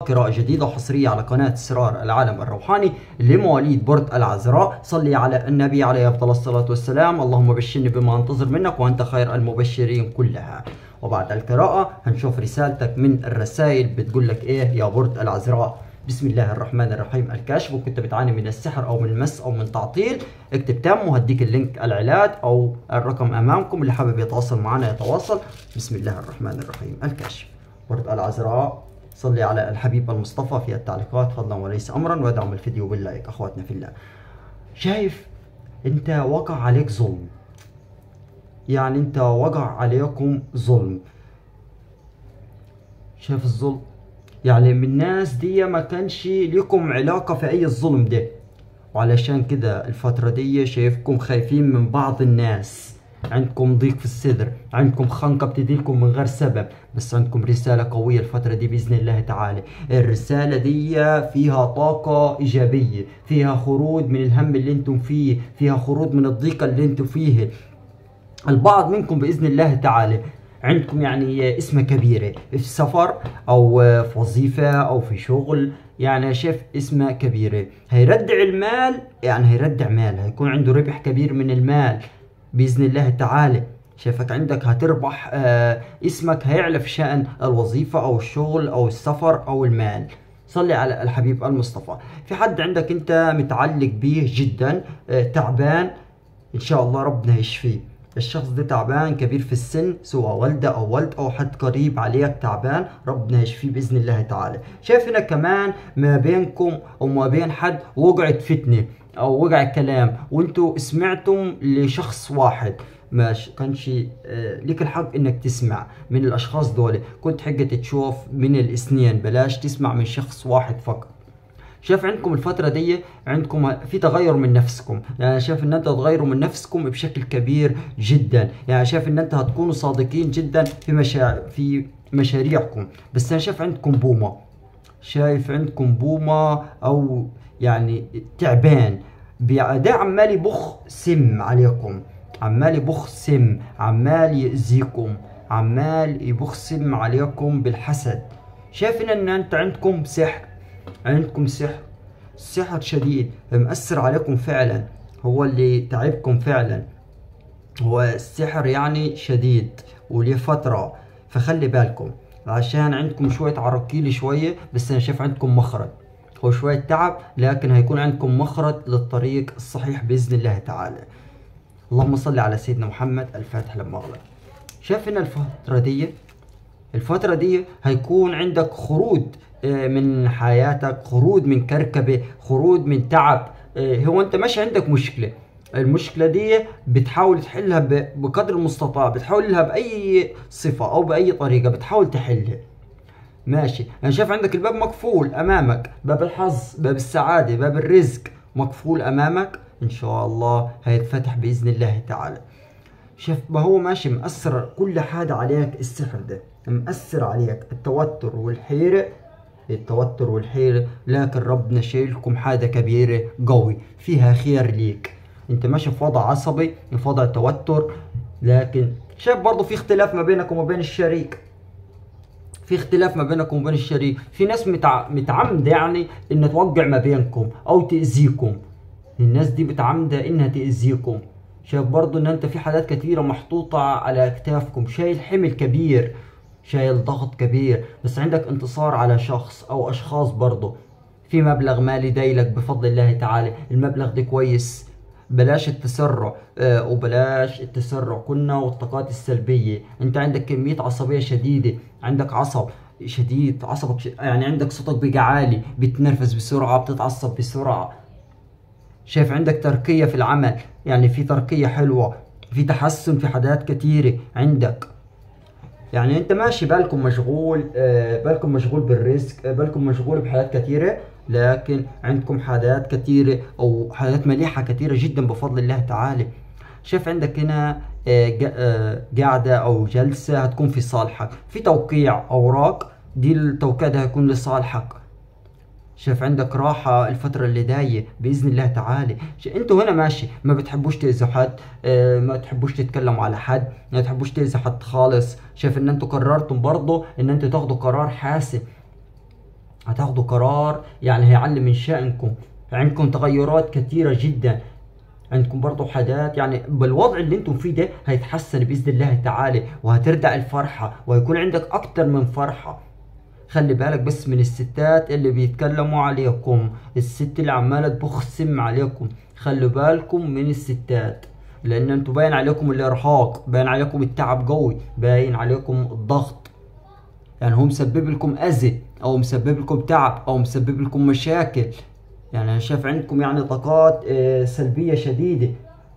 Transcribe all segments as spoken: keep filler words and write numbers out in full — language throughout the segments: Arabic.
قراءة جديدة وحصرية على قناة اسرار العالم الروحاني لمواليد برج العذراء. صلي على النبي عليه افضل الصلاة والسلام. اللهم بشرني بما انتظر منك وانت خير المبشرين كلها. وبعد القراءة هنشوف رسالتك من الرسائل بتقول لك ايه يا برج العذراء. بسم الله الرحمن الرحيم. الكشف. وكنت بتعاني من السحر او من المس او من تعطيل، اكتب تم وهديك اللينك العلاج او الرقم امامكم، اللي حابب يتواصل معنا يتواصل. بسم الله الرحمن الرحيم. الكشف. برج العذراء، صلي على الحبيب المصطفى في التعليقات فضلا وليس امرا، وادعم الفيديو باللايك اخواتنا في الله. شايف انت وقع عليك ظلم، يعني انت وقع عليكم ظلم. شايف الظلم؟ يعني من الناس دي ما كانش لكم علاقة في اي الظلم ده، وعلشان كده الفترة دي شايفكم خايفين من بعض الناس، عندكم ضيق في الصدر، عندكم خنقة بتديلكم من غير سبب. بس عندكم رسالة قوية الفترة دي بإذن الله تعالى. الرسالة دي فيها طاقة إيجابية، فيها خروج من الهم اللي انتم فيه، فيها خروج من الضيقة اللي انتم فيه. البعض منكم بإذن الله تعالى عندكم يعني اسمة كبيرة في سفر أو في وظيفة أو في شغل، يعني شايف اسمة كبيرة. هيردع المال، يعني هيردع مال، هيكون عنده ربح كبير من المال بإذن الله تعالى. شايفك عندك هتربح، آه اسمك هيعلى في شأن الوظيفة أو الشغل أو السفر أو المال. صلي على الحبيب المصطفى. في حد عندك أنت متعلق بيه جدا، آه تعبان، إن شاء الله ربنا يشفيه. الشخص ده تعبان كبير في السن، سواء والدة او ولد او حد قريب عليك تعبان، ربنا يشفيه باذن الله تعالى. شايف هنا كمان ما بينكم او ما بين حد وقعت فتنه او وقع كلام، وانتوا سمعتم لشخص واحد، ما كانش آه ليك الحق انك تسمع من الاشخاص دول، كنت حقة تشوف من الاثنين، بلاش تسمع من شخص واحد فقط. شايف عندكم الفترة دي عندكم في تغير من نفسكم، يعني شايف ان انت تغيروا من نفسكم بشكل كبير جدا، يعني شايف ان انت هتكونوا صادقين جدا في مشا... في مشاريعكم. بس انا شايف عندكم بومة، شايف عندكم بومة او يعني تعبان، ده عمال يبخ سم عليكم، عمال يبخ سم، عمال يأذيكم، عمال يبخ سم عليكم بالحسد. شايف ان انت عندكم سحر، عندكم سحر، سحر شديد مأثر عليكم فعلا، هو اللي تعبكم فعلا، هو السحر يعني شديد وليه فترة، فخلي بالكم عشان عندكم شوية عراقيل شوية. بس أنا شايف عندكم مخرج، هو شوية تعب لكن هيكون عندكم مخرج للطريق الصحيح بإذن الله تعالى. اللهم صل على سيدنا محمد. الفاتح لما أغلق. شايف إن الفترة دي الفترة دي هيكون عندك خروج من حياتك، خروج من كركبة، خروج من تعب. هو انت ماشي عندك مشكلة، المشكلة دي بتحاول تحلها بقدر المستطاع، بتحاول لها بأي صفة أو بأي طريقة بتحاول تحلها. ماشي، أنا شايف عندك الباب مقفول أمامك، باب الحظ، باب السعادة، باب الرزق مقفول أمامك، إن شاء الله هيتفتح بإذن الله تعالى. شايف ما هو ماشي مأثر كل حاجة عليك، السحر ده مأثر عليك، التوتر والحيرة، التوتر والحيرة، لكن ربنا شايلكم حاجة كبيرة قوي فيها خير ليك. انت ماشي في وضع عصبي، في وضع توتر، لكن شايف برضه في اختلاف ما بينك وما بين الشريك، في اختلاف ما بينكم وبين الشريك، في ناس متع... متعمدة يعني ان توقع ما بينكم او تأذيكم، الناس دي متعمدة انها تأذيكم. شايف برضه ان انت في حاجات كتيرة محطوطة على اكتافكم، شايل حمل كبير، شايل ضغط كبير، بس عندك انتصار على شخص او اشخاص. برضه في مبلغ مالي دايلك بفضل الله تعالى، المبلغ ده كويس. بلاش التسرع، آه وبلاش التسرع كنا والطاقات السلبية. انت عندك كمية عصبية شديدة، عندك عصب شديد، عصبك ش... يعني عندك صوتك بقى عالي، بتنرفز بسرعة، بتتعصب بسرعة. شايف عندك تركية في العمل، يعني في تركية حلوة، في تحسن في حاجات كتيرة عندك. يعني انت ماشي بالكم مشغول، آه بالكم مشغول بالرزق، آه بالكم مشغول بحاجات كتيرة، لكن عندكم حاجات كتيرة او حاجات مليحة كتيرة جدا بفضل الله تعالى. شايف عندك هنا آه آه قاعدة او جلسة هتكون في صالحك، في توقيع اوراق، دي التوقيع ده هيكون لصالحك. شايف عندك راحة الفترة اللي جاية بإذن الله تعالى. انتوا هنا ماشي ما بتحبوش تأذوا حد، اه ما تحبوش تتكلموا على حد، ما تحبوش تأذوا حد خالص. شايف ان انتوا قررتم برضو ان انتوا تاخدوا قرار حاسم، هتاخدوا قرار يعني هيعلي من شأنكم. عندكم تغيرات كثيرة جدا، عندكم برضو حاجات يعني بالوضع اللي انتم فيه ده هيتحسن بإذن الله تعالى، وهترجع الفرحة وهيكون عندك أكتر من فرحة. خلي بالك بس من الستات اللي بيتكلموا عليكم، الست اللي عمالة تبخسم عليكم، خلوا بالكم من الستات، لأن انتم باين عليكم الإرهاق، باين عليكم التعب قوي، باين عليكم الضغط. يعني هو مسبب لكم أذى أو مسبب لكم تعب أو مسبب لكم مشاكل. يعني أنا شايف عندكم يعني طاقات آه، سلبية شديدة.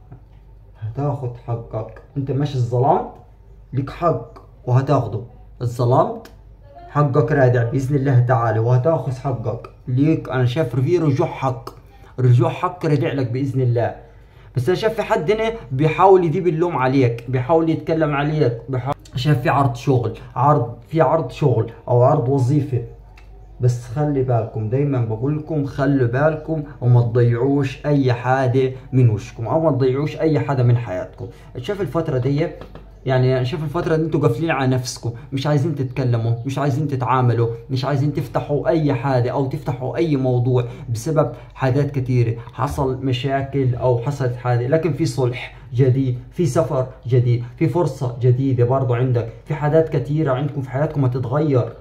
هتاخد حقك، انت ماشي الظلمت لك حق وهتاخده، الظلمت حقك رادع بإذن الله تعالى وهتاخذ حقك ليك. أنا شايف في رجوع حق، رجوع حق رجع لك بإذن الله. بس أنا شايف في حد هنا بيحاول يجيب اللوم عليك، بيحاول يتكلم عليك، بيحاول. شايف في عرض شغل، عرض في عرض شغل أو عرض وظيفة. بس خلي بالكم، دايما بقول لكم خلوا بالكم وما تضيعوش اي حاجه من وشكم او ما تضيعوش اي حدا من حياتكم. شايف الفتره دي يعني شايف الفتره دي انتوا قافلين على نفسكم، مش عايزين تتكلموا، مش عايزين تتعاملوا، مش عايزين تفتحوا اي حاجه او تفتحوا اي موضوع بسبب حاجات كتيره. حصل مشاكل او حصلت حاجه، لكن في صلح جديد، في سفر جديد، في فرصه جديده برضو عندك، في حاجات كتيره عندكم في حياتكم هتتغير.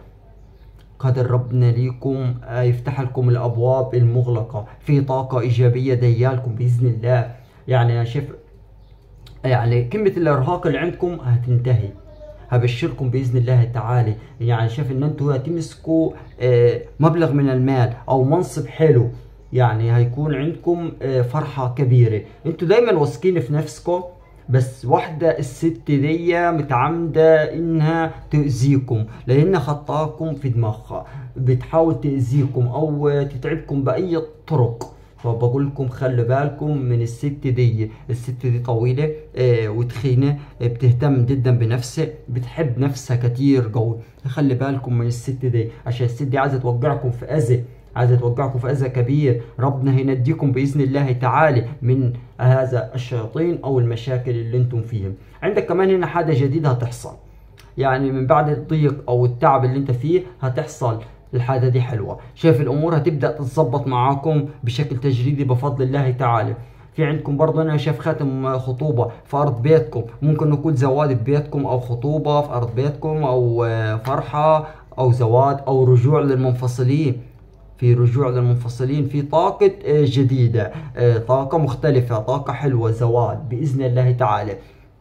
قدر ربنا ليكم يفتح لكم الابواب المغلقه، في طاقه ايجابيه ديالكم باذن الله. يعني انا شايف يعني كلمه الارهاق اللي عندكم هتنتهي، هبشركم باذن الله تعالى. يعني شايف ان انتوا هتمسكوا مبلغ من المال او منصب حلو، يعني هيكون عندكم فرحه كبيره. انتوا دايما واثقين في نفسكم، بس واحدة الست دي متعمدة انها تأذيكم، لانها خطاكم في دماغها، بتحاول تأذيكم او تتعبكم بأي طرق. فبقول لكم خلوا بالكم من الست دي. الست دي طويلة آه وتخينة، آه بتهتم جدا بنفسها، بتحب نفسها كتير قوي. خلي بالكم من الست دي، عشان الست دي عايزة توقعكم في أذى، عايزة توقعكم في أذى كبير. ربنا هينجيكم بإذن الله تعالى من هذا الشياطين أو المشاكل اللي انتم فيهم. عندك كمان هنا حاجة جديدة هتحصل، يعني من بعد الضيق أو التعب اللي انت فيه هتحصل الحاجة دي حلوة. شايف الأمور هتبدأ تتظبط معاكم بشكل تجريدي بفضل الله تعالى. في عندكم برضه انا شايف خاتم خطوبة في ارض بيتكم، ممكن يكون زواج في بيتكم او خطوبة في ارض بيتكم او فرحة او زواج او رجوع للمنفصلين. في رجوع للمنفصلين، في طاقة جديدة، طاقة مختلفة، طاقة حلوة، زواج بإذن الله تعالى.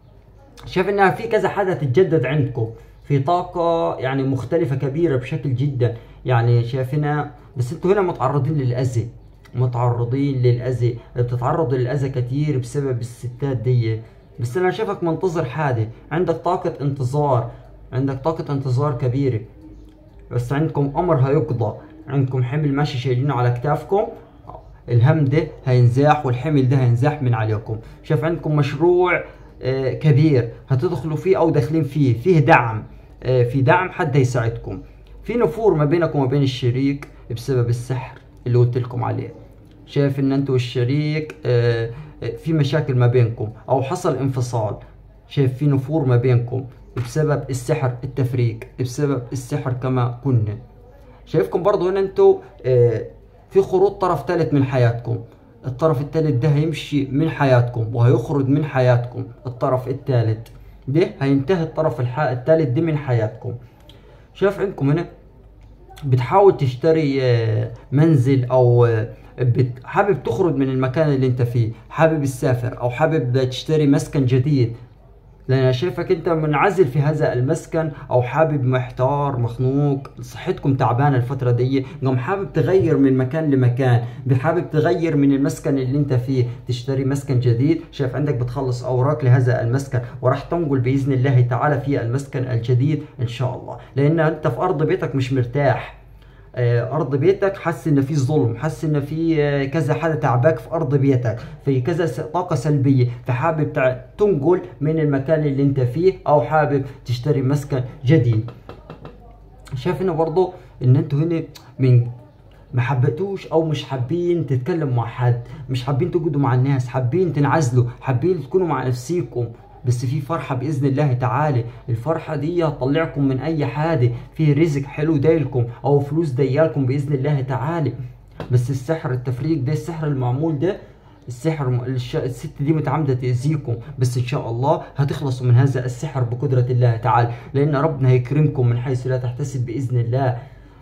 شايف انها في كذا حاجة تتجدد عندكم، في طاقة يعني مختلفة كبيرة بشكل جدا. يعني شايفينها، بس انتوا هنا متعرضين للأذى، متعرضين للأذى، بتتعرضوا للأذى كتير بسبب الستات دي. بس انا شايفك منتظر حاجة، عندك طاقة انتظار، عندك طاقة انتظار كبيرة. بس عندكم امر هيقضى، عندكم حمل ماشي شايلينه على كتافكم، الهم ده هينزاح والحمل ده هينزاح من عليكم. شايف عندكم مشروع آه كبير هتدخلوا فيه او داخلين فيه، فيه دعم، آه في دعم حد هيساعدكم. في نفور ما بينكم وما بين الشريك بسبب السحر اللي قلت لكم عليه. شايف ان انتوا والشريك آه في مشاكل ما بينكم او حصل انفصال. شايف في نفور ما بينكم بسبب السحر، التفريق بسبب السحر كما كنا. شايفكم برضو هنا انتوا اه في خروج طرف ثالث من حياتكم. الطرف الثالث ده هيمشي من حياتكم وهيخرج من حياتكم. الطرف الثالث ده هينتهي، الطرف الثالث ده من حياتكم. شايف عندكم هنا بتحاول تشتري اه منزل او اه حابب تخرج من المكان اللي انت فيه، حابب تسافر او حابب تشتري مسكن جديد، لان انا شايفك انت منعزل في هذا المسكن او حابب، محتار، مخنوق، صحتكم تعبانه الفتره دي، قام حابب تغير من مكان لمكان، حابب تغير من المسكن اللي انت فيه تشتري مسكن جديد. شايف عندك بتخلص اوراق لهذا المسكن وراح تنقل باذن الله تعالى في المسكن الجديد ان شاء الله، لان انت في ارض بيتك مش مرتاح. ارض بيتك حاسس ان في ظلم، حاسس ان في كذا حاجه تعباك في ارض بيتك، في كذا طاقه سلبيه، فحابب تنقل من المكان اللي انت فيه او حابب تشتري مسكن جديد. شايف هنا برضه ان انتوا هنا من ما حبيتوش او مش حابين تتكلموا مع حد، مش حابين تقعدوا مع الناس، حابين تنعزلوا، حابين تكونوا مع نفسيكم. بس في فرحة بإذن الله تعالى. الفرحة دي هتطلعكم من أي حاجة، في رزق حلو دايلكم أو فلوس دايالكم بإذن الله تعالى. بس السحر التفريق ده، السحر المعمول ده، السحر الش... الست دي متعمدة تأذيكم، بس إن شاء الله هتخلصوا من هذا السحر بقدرة الله تعالى، لأن ربنا هيكرمكم من حيث لا تحتسب بإذن الله.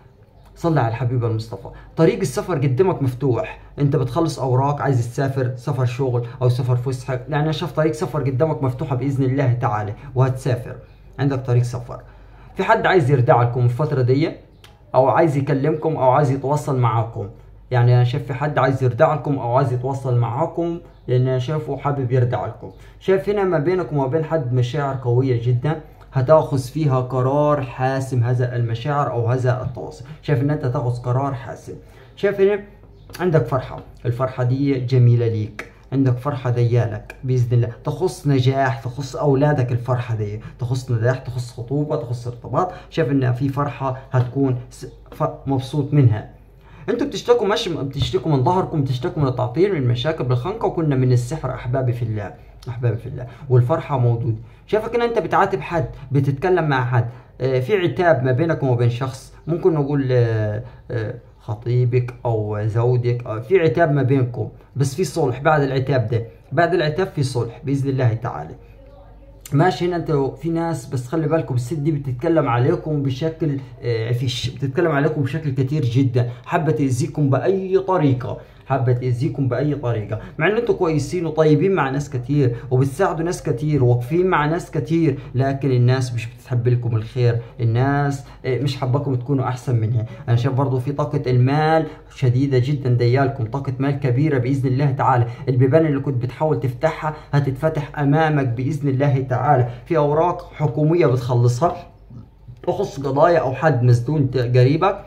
صلي على الحبيب المصطفى. طريق السفر قدامك مفتوح، انت بتخلص اوراق عايز تسافر، سفر شغل او سفر فسحه، يعني انا شايف طريق سفر قدامك مفتوحه باذن الله تعالى وهتسافر، عندك طريق سفر. في حد عايز يردع لكم الفتره دي او عايز يكلمكم او عايز يتواصل معاكم، يعني انا شايف في حد عايز يردع لكم او عايز يتواصل معاكم، لان انا شايفه حابب يردع لكم. شايف هنا ما بينكم وما بين حد مشاعر قويه جدا، هتاخذ فيها قرار حاسم هذا المشاعر او هذا التواصل. شايف ان انت تاخذ قرار حاسم. شايف هنا عندك فرحه، الفرحه دي جميله ليك، عندك فرحه ديالك باذن الله، تخص نجاح، تخص اولادك، الفرحه دي تخص نجاح، تخص خطوبه، تخص ارتباط. شايف ان في فرحه هتكون مبسوط منها. انتوا بتشتكوا، مش بتشتكوا من ظهركم، بتشتكوا من التعطيل، من المشاكل بالخنقه، وكنا من السحر. احبابي في الله، احبابي في الله، والفرحه موجوده. شايفك ان انت بتعاتب حد، بتتكلم مع حد، اه في عتاب ما بينك وما بين شخص، ممكن نقول اه اه خطيبك او زوجك، اه في عتاب ما بينكم، بس في صلح بعد العتاب ده، بعد العتاب في صلح باذن الله تعالى. ماشي. هنا انتوا في ناس، بس خلي بالكم الست دي بتتكلم عليكم بشكل اه فيش، بتتكلم عليكم بشكل كتير جدا، حابه تاذيكم باي طريقه، حابه تاذيكم باي طريقه، مع ان انتوا كويسين وطيبين مع ناس كتير وبتساعدوا ناس كتير وواقفين مع ناس كتير، لكن الناس مش بتحب لكم الخير، الناس مش حاباكم تكونوا احسن منها. انا شايف برضه في طاقه المال شديده جدا ديالكم، طاقه مال كبيره باذن الله تعالى. البيبان اللي كنت بتحاول تفتحها هتتفتح امامك باذن الله تعالى. في اوراق حكوميه بتخلصها تخص قضايا او حد مسجون قريبك،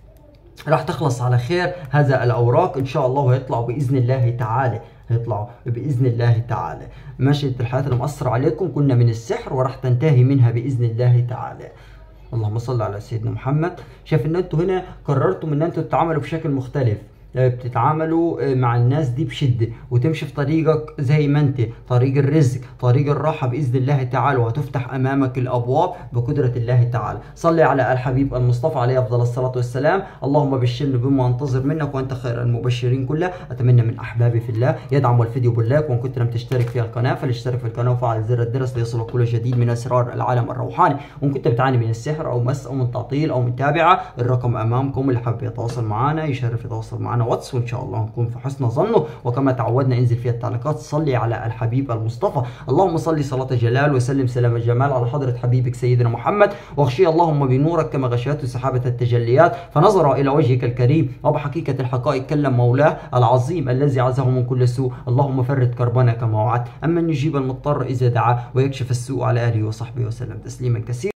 راح تخلص على خير هذا الاوراق ان شاء الله، وهيطلعوا باذن الله تعالى، هيطلعوا باذن الله تعالى. ماشي. الحياه اللي مأثره عليكم كنا من السحر وراح تنتهي منها باذن الله تعالى. اللهم صل على سيدنا محمد. شايف ان انتوا هنا قررتم ان انتوا تتعاملوا بشكل مختلف، بتتعاملوا مع الناس دي بشده، وتمشي في طريقك زي ما انت، طريق الرزق، طريق الراحه باذن الله تعالى، وهتفتح امامك الابواب بقدره الله تعالى. صلي على الحبيب المصطفى عليه افضل الصلاه والسلام. اللهم بشرني بما انتظر منك وانت خير المبشرين كله. اتمنى من احبابي في الله يدعموا الفيديو باللايك، وان كنت لم تشترك في القناه فلاشترك في القناه وفعل زر الجرس ليصلك كل جديد من اسرار العالم الروحاني. وان كنت بتعاني من السحر او مس او من تعطيل او من تابعه، الرقم امامكم، اللي حابب يتواصل معنا يشرف يتواصل معنا واتس، وان شاء الله نكون في حسن ظنه. وكما تعودنا انزل فيها التعليقات صلي على الحبيب المصطفى. اللهم صل صلاه جلال وسلم سلام الجمال على حضره حبيبك سيدنا محمد، واغشي اللهم بنورك كما غشيته سحابه التجليات، فنظر الى وجهك الكريم، وبحقيقه الحقائق كلم مولاه العظيم الذي عزه من كل سوء. اللهم فرد كربنا كما وعدت، اما يجيب المضطر اذا دعاه، ويكشف السوء على اله وصحبه وسلم تسليما كثيرا.